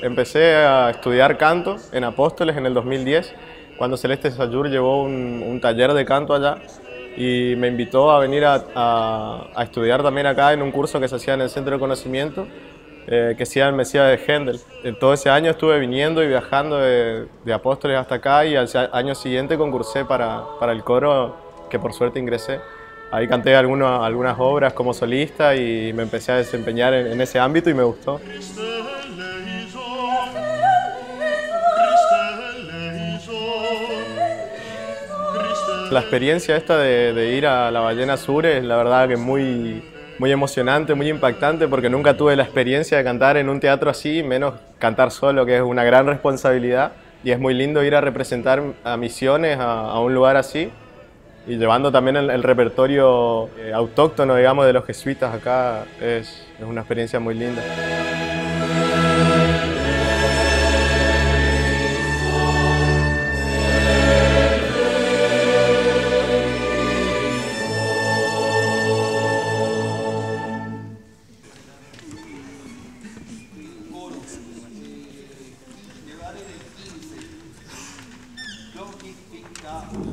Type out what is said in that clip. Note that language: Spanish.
empecé a estudiar canto en Apóstoles en el 2010, cuando Celeste Sayur llevó un taller de canto allá y me invitó a venir a estudiar también acá en un curso que se hacía en el Centro de Conocimiento, que se llama el Mesías de Händel. Todo ese año estuve viniendo y viajando de Apóstoles hasta acá y al año siguiente concursé para el coro, que por suerte ingresé. Ahí canté algunas obras como solista y me empecé a desempeñar en ese ámbito y me gustó. La experiencia esta de ir a la Ballena Azul es la verdad que muy emocionante, muy impactante, porque nunca tuve la experiencia de cantar en un teatro así, menos cantar solo, que es una gran responsabilidad, y es muy lindo ir a representar a Misiones, a un lugar así, y llevando también el repertorio autóctono, digamos, de los jesuitas acá, es una experiencia muy linda. Glorifica